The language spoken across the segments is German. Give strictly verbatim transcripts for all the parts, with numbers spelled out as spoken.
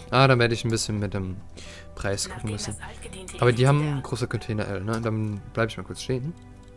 Ah, dann werde ich ein bisschen mit dem Preis gucken müssen. Aber die haben große Container L, ne? Dann bleibe ich mal kurz stehen.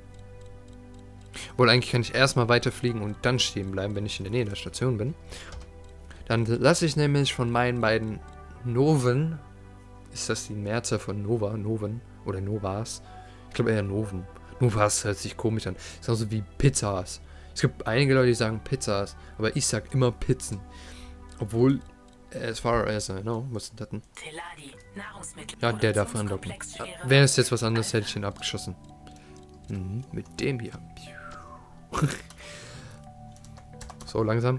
Wohl, eigentlich kann ich erstmal weiterfliegen und dann stehen bleiben, wenn ich in der Nähe der Station bin. Dann lasse ich nämlich von meinen beiden Noven, ist das die Mehrzahl von Nova, Noven oder Novas? Ich glaube eher Noven. Novas hört sich komisch an. Ist genauso wie Pizzas. Es gibt einige Leute, die sagen Pizzas, aber ich sag immer Pizzen. Obwohl, as far as I know, was ist das denn? Ja, der darf andocken. Wäre es jetzt was anderes, hätte ich ihn abgeschossen. Mhm, mit dem hier. So, langsam.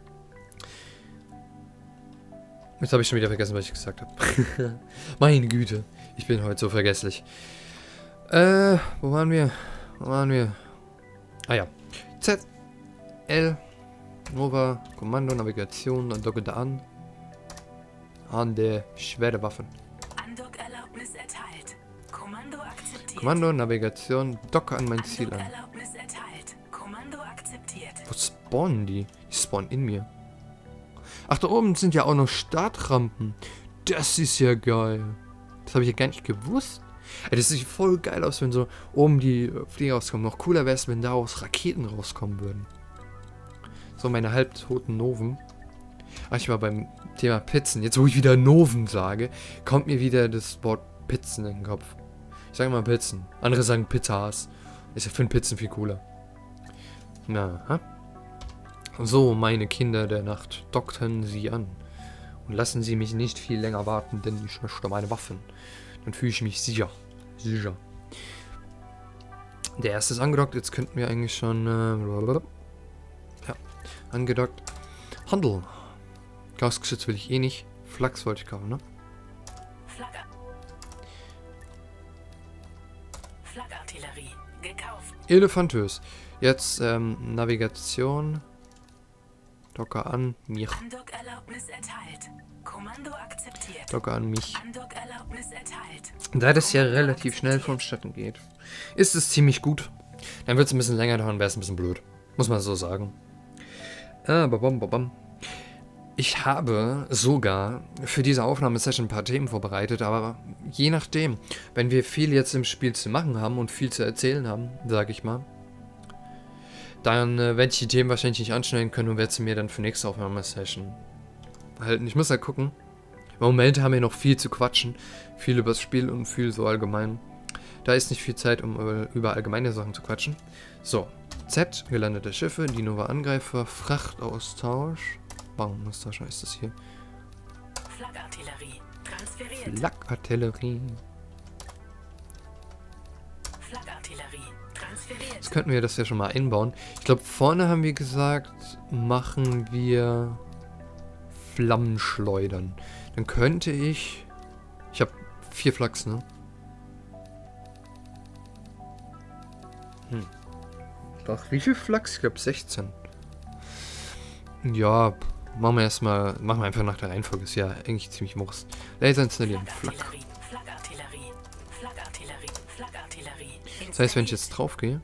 Jetzt habe ich schon wieder vergessen, was ich gesagt habe. Meine Güte, ich bin heute so vergesslich. Äh, wo waren wir? Wo waren wir? Ah ja. Z, L, Nova, Kommando, Navigation, docke da an. An der schwere Waffen. Andockerlaubnis erteilt. Kommando akzeptiert. Kommando, Navigation, docke an mein Ziel an. Andockerlaubnis erteilt. Kommando akzeptiert. Wo spawnen die? Die spawnen in mir. Ach, da oben sind ja auch noch Startrampen. Das ist ja geil. Das habe ich ja gar nicht gewusst. Ey, das sieht voll geil aus, wenn so oben die Flieger rauskommen. Noch cooler wäre es, wenn daraus Raketen rauskommen würden. So, meine halbtoten Noven. Ach, ich war beim Thema Pizzen. Jetzt, wo ich wieder Noven sage, kommt mir wieder das Wort Pizzen in den Kopf. Ich sage mal Pizzen. Andere sagen Pizzas. Ich finde Pizzen viel cooler. Na, ha? So, meine Kinder der Nacht, dockten sie an. Und lassen sie mich nicht viel länger warten, denn ich möchte meine Waffen. Dann fühle ich mich sicher. Sicher. Der erste ist angedockt, jetzt könnten wir eigentlich schon... Äh, ja, angedockt. Handel. Gasgeschütz will ich eh nicht. Flachs wollte ich kaufen, ne? Flagge. Flagartillerie. Gekauft. Elefantös. Jetzt ähm, Navigation. Docker an mich. Andockerlaubnis erteilt. Kommando akzeptiert. Docker an mich. Andockerlaubnis erteilt. Da das ja relativ schnell vonstatten geht, ist es ziemlich gut. Dann wird es ein bisschen länger dauern, wäre es ein bisschen blöd. Muss man so sagen. Ah, babam, babam. Ich habe sogar für diese Aufnahmesession ein paar Themen vorbereitet, aber je nachdem, wenn wir viel jetzt im Spiel zu machen haben und viel zu erzählen haben, sage ich mal, dann äh, werde ich die Themen wahrscheinlich nicht anschneiden können und werde sie mir dann für nächste Aufnahmesession halten. Ich muss halt gucken. Im Moment haben wir noch viel zu quatschen. Viel über das Spiel und viel so allgemein. Da ist nicht viel Zeit, um über, über allgemeine Sachen zu quatschen. So. Z, gelandete Schiffe, die Nova Angreifer, Frachtaustausch. Baumaustausch heißt das hier. Flagartillerie. Transferiert. Flagartillerie. Flagartillerie. Transferiert. Jetzt könnten wir das ja schon mal einbauen. Ich glaube, vorne haben wir gesagt, machen wir Flammenschleudern. Dann könnte ich... Ich habe vier Flachs, ne? Hm. Doch, wie viel Flachs? Ich glaube sechzehn. Ja, machen wir erstmal... Machen wir einfach nach der Reihenfolge. Ist ja eigentlich ziemlich Wurst. Laser installieren. Flak. Flagartillerie. Flagartillerie. Flagartillerie. Das heißt, wenn ich jetzt drauf gehe...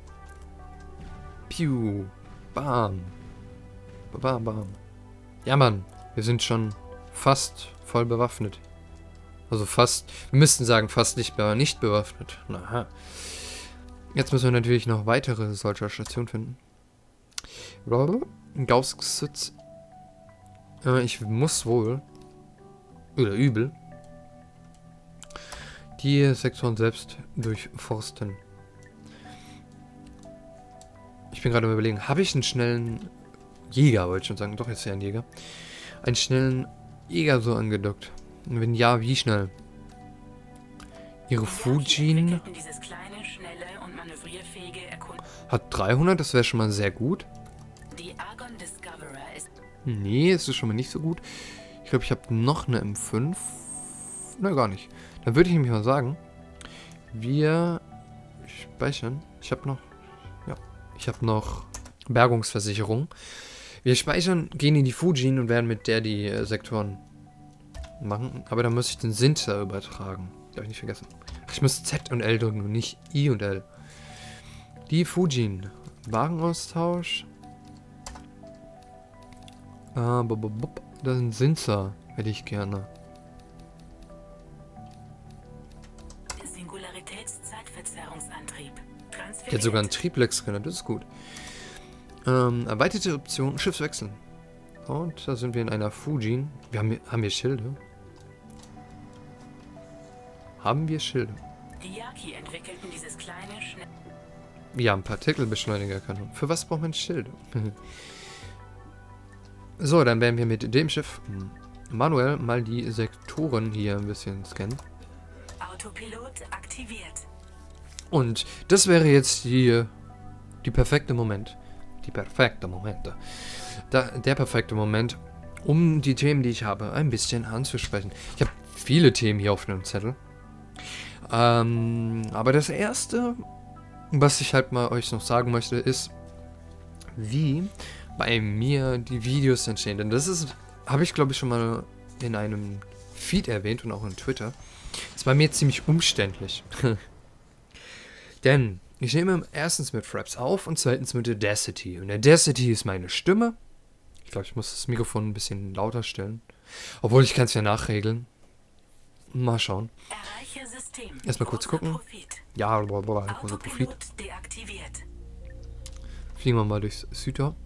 Piu. Bam. Bam, bam. Ja, Mann. Wir sind schon fast voll bewaffnet. Also fast, wir müssten sagen, fast nicht, be nicht bewaffnet. Aha. Jetzt müssen wir natürlich noch weitere solcher Stationen finden. Gauss-Sitz. Äh, ich muss wohl, oder übel, die Sektoren selbst durchforsten. Ich bin gerade am Überlegen, habe ich einen schnellen Jäger, wollte ich schon sagen. Doch, jetzt ist ja ein Jäger. Einen schnellen Jäger so angedockt. Und wenn ja, wie schnell? Ihre Fujin hat dreihundert, das wäre schon mal sehr gut. Nee, es ist schon mal nicht so gut. Ich glaube, ich habe noch eine M fünf. Nein, gar nicht. Dann würde ich nämlich mal sagen, wir speichern. Ich habe noch, ja, ich habe noch Bergungsversicherung. Wir speichern, gehen in die Fujin und werden mit der die äh, Sektoren machen. Aber dann muss ich den Sinter übertragen. Darf ich nicht vergessen. Ach, ich muss Z und L drücken und nicht I und L. Die Fujin. Warenaustausch. Ah, bub, bub, bub. Das ist ein Sinzer. Hätte ich gerne. Jetzt sogar ein Triplex drin, das ist gut. Ähm, erweiterte Option, Schiffswechseln. Und da sind wir in einer Fujin. Wir haben hier, haben wir Schilde? Haben wir Schilde? Die Yaki entwickelten dieses kleine, schnell... Wir haben Partikelbeschleunigerkanon. Für was braucht man Schilde? So, dann werden wir mit dem Schiff manuell mal die Sektoren hier ein bisschen scannen. Autopilot aktiviert. Und das wäre jetzt die, die perfekte Moment. Die perfekte Momente. Da, der perfekte Moment, um die Themen, die ich habe, ein bisschen anzusprechen. Ich habe viele Themen hier auf dem Zettel. Ähm, aber das erste, was ich halt mal euch noch sagen möchte, ist, wie bei mir die Videos entstehen. Denn das ist, habe ich glaube ich schon mal in einem Feed erwähnt und auch in Twitter. Ist bei mir ziemlich umständlich. Denn ich nehme erstens mit Fraps auf und zweitens mit Audacity. Und Audacity ist meine Stimme. Ich glaube, ich muss das Mikrofon ein bisschen lauter stellen. Obwohl, ich kann es ja nachregeln. Mal schauen. Erreiche System. Erstmal kurz Großer gucken. Profit. Ja, blablabla, großer Profit. Autopilot deaktiviert. Fliegen wir mal durchs Südtor.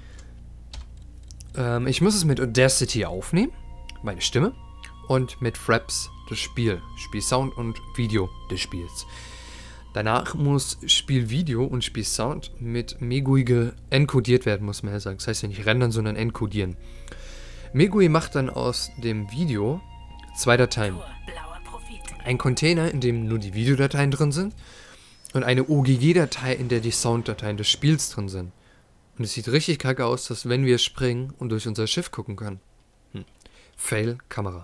Ähm, ich muss es mit Audacity aufnehmen. Meine Stimme. Und mit Fraps das Spiel. Spielsound und Video des Spiels. Danach muss Spielvideo und Spielsound mit Megui encodiert werden, muss man ja sagen. Das heißt ja nicht rendern, sondern encodieren. Megui macht dann aus dem Video zwei Dateien. Tor, blauer Profit. Ein Container, in dem nur die Videodateien drin sind und eine O G G-Datei, in der die Sounddateien des Spiels drin sind. Und es sieht richtig kacke aus, dass wenn wir springen und durch unser Schiff gucken können. Hm. Fail, Kamera.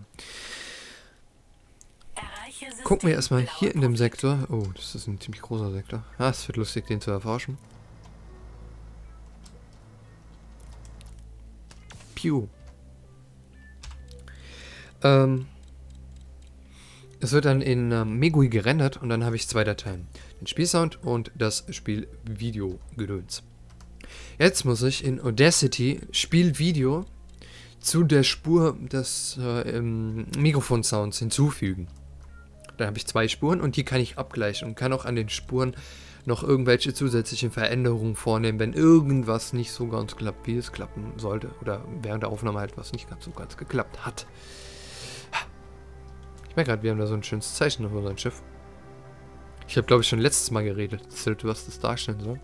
Erreiche System. Gucken wir erstmal blauer hier in dem Profit. Sektor. Oh, das ist ein ziemlich großer Sektor. Ah, es wird lustig, den zu erforschen. Piu. Ähm, es wird dann in ähm, Megui gerendert und dann habe ich zwei Dateien. Den Spielsound und das Spielvideo-Gedöns. Jetzt muss ich in Audacity Spielvideo zu der Spur des äh, Mikrofon-Sounds hinzufügen. Dann habe ich zwei Spuren und die kann ich abgleichen und kann auch an den Spuren noch irgendwelche zusätzlichen Veränderungen vornehmen, wenn irgendwas nicht so ganz klappt, wie es klappen sollte. Oder während der Aufnahme halt was nicht ganz so ganz geklappt hat. Ich merke gerade, wir haben da so ein schönes Zeichen auf unserem Schiff. Ich habe, glaube ich, schon letztes Mal geredet, was das darstellen soll.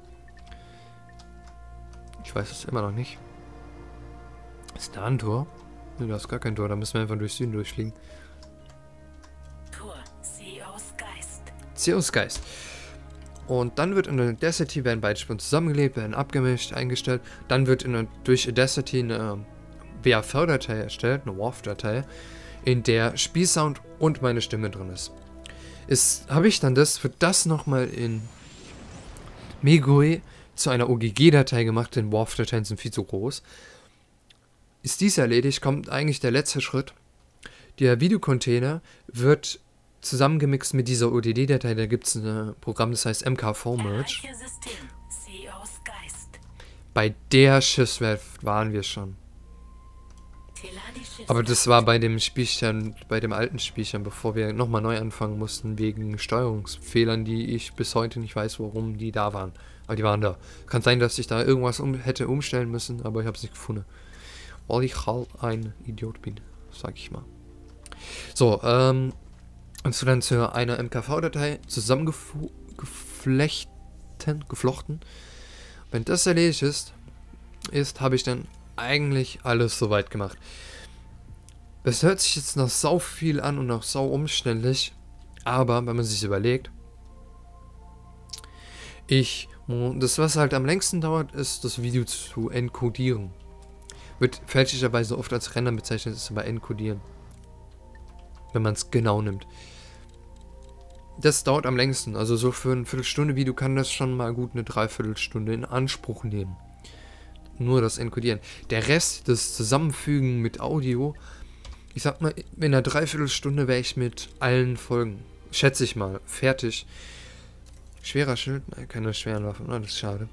Ich weiß es immer noch nicht. Ist da ein Tor? Ne, da ist gar kein Tor, da müssen wir einfach durch Süden durchfliegen. Tor, Zeus Geist. Zeus Geist. Und dann wird in Audacity, werden beide Spuren zusammengelebt, werden abgemischt, eingestellt. Dann wird in, durch Audacity eine W A V-Datei erstellt, eine W A V-Datei, in der Spielsound und meine Stimme drin ist. Ist habe ich dann das, wird das nochmal in Megui zu einer O G G-Datei gemacht, denn W A V-Dateien sind viel zu groß. Ist dies erledigt, kommt eigentlich der letzte Schritt. Der Videocontainer wird zusammengemixt mit dieser O D D-Datei. Da gibt es ein Programm, das heißt M K V-Merge. Erreiche System. Zeus Geist. Bei der Schiffswerft waren wir schon. Teladi Schiff. Aber das war bei dem Spielchen, bei dem alten Spielchen, bevor wir nochmal neu anfangen mussten, wegen Steuerungsfehlern, die ich bis heute nicht weiß, warum die da waren. Aber die waren da. Kann sein, dass ich da irgendwas um, hätte umstellen müssen, aber ich habe es nicht gefunden. Weil ich halt ein Idiot bin, sag ich mal. So, ähm, und so dann zu einer M K V-Datei zusammengeflechten, geflochten. Wenn das erledigt ist, ist, habe ich dann eigentlich alles soweit gemacht. Es hört sich jetzt noch sau viel an und noch sau umständlich, aber wenn man sich überlegt, ich, das was halt am längsten dauert, ist das Video zu encodieren. Wird fälschlicherweise oft als Rendern bezeichnet, ist aber encodieren. Wenn man es genau nimmt. Das dauert am längsten, also so für ein Viertelstunde Video kann das schon mal gut eine Dreiviertelstunde in Anspruch nehmen. Nur das Encodieren. Der Rest, das Zusammenfügen mit Audio, ich sag mal, in einer Dreiviertelstunde wäre ich mit allen Folgen, schätze ich mal, fertig. Schwerer Schild? Nein, keine schweren Waffen, oh, das ist schade.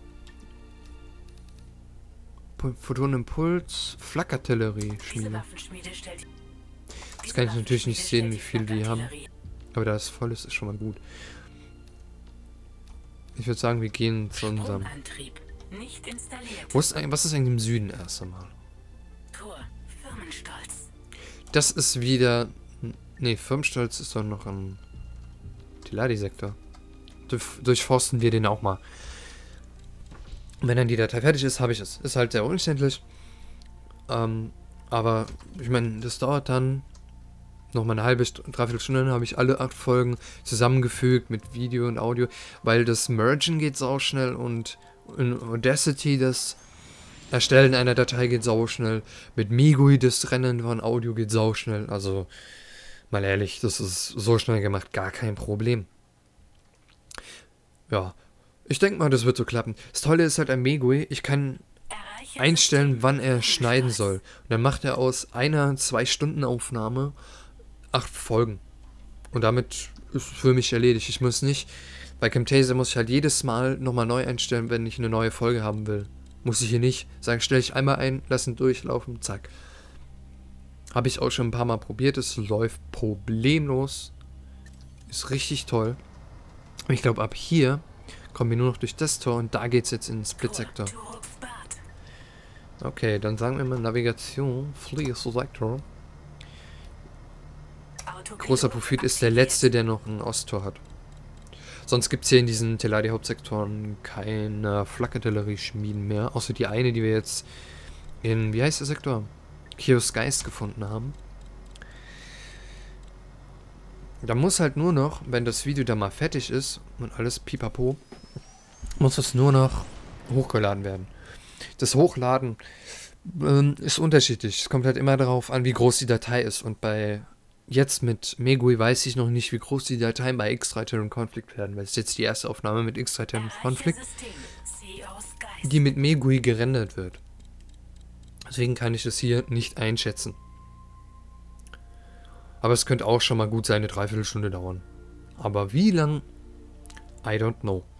Photonenimpuls, Flakartillerie, Diese Schmiede. Waffenschmiede stellt. Das kann ich natürlich nicht sehen, wie viel die haben. Aber da es voll ist, ist schon mal gut. Ich würde sagen, wir gehen zu unserem... Stromantrieb nicht installiert. Wo ist, eigentlich- was ist eigentlich im Süden erst einmal? Tor, Firmenstolz. Das ist wieder... Ne, Firmenstolz ist doch noch im Teladi-Sektor. Durch, durchforsten wir den auch mal. Wenn dann die Datei fertig ist, habe ich es. Ist halt sehr umständlich. Ähm, aber ich meine, das dauert dann noch mal eine halbe, St dreiviertel Stunde, dann habe ich alle acht Folgen zusammengefügt mit Video und Audio, weil das Mergen geht sau schnell und in Audacity das Erstellen einer Datei geht sau schnell. Mit Megui das Rennen von Audio geht sau schnell. Also, mal ehrlich, das ist so schnell gemacht, gar kein Problem. Ja, ich denke mal, das wird so klappen. Das Tolle ist halt an Megui, ich kann Erreiche einstellen, wann er System schneiden Firmenstolz. soll. Und dann macht er aus einer zwei Stunden Aufnahme acht Folgen. Und damit ist für mich erledigt. Ich muss nicht, bei Camtasia muss ich halt jedes Mal nochmal neu einstellen, wenn ich eine neue Folge haben will. Muss ich hier nicht sagen, stelle ich einmal ein, lassen durchlaufen, zack. Habe ich auch schon ein paar Mal probiert, es läuft problemlos. Ist richtig toll. Und ich glaube, ab hier kommen wir nur noch durch das Tor und da geht es jetzt in den Split-Sektor. Tor, Turups Bad. Okay, dann sagen wir mal Navigation, Flee Selector. Autopilot Großer Profit ist der letzte, der noch ein Osttor hat. Sonst gibt es hier in diesen Teladi-Hauptsektoren keine Flakartillerie-Schmieden mehr, außer die eine, die wir jetzt in, wie heißt der Sektor? Kios Geist gefunden haben. Da muss halt nur noch, wenn das Video da mal fertig ist und alles pipapo, muss es nur noch hochgeladen werden. Das Hochladen ähm, ist unterschiedlich. Es kommt halt immer darauf an, wie groß die Datei ist. Und bei jetzt mit Megui weiß ich noch nicht, wie groß die Dateien bei X drei Terran Conflict werden, weil es jetzt die erste Aufnahme mit X drei Terran Erreiche Conflict, System C Os Geist. die mit Megui gerendert wird. Deswegen kann ich das hier nicht einschätzen. Aber es könnte auch schon mal gut sein, eine Dreiviertelstunde dauern. Aber wie lang? I don't know.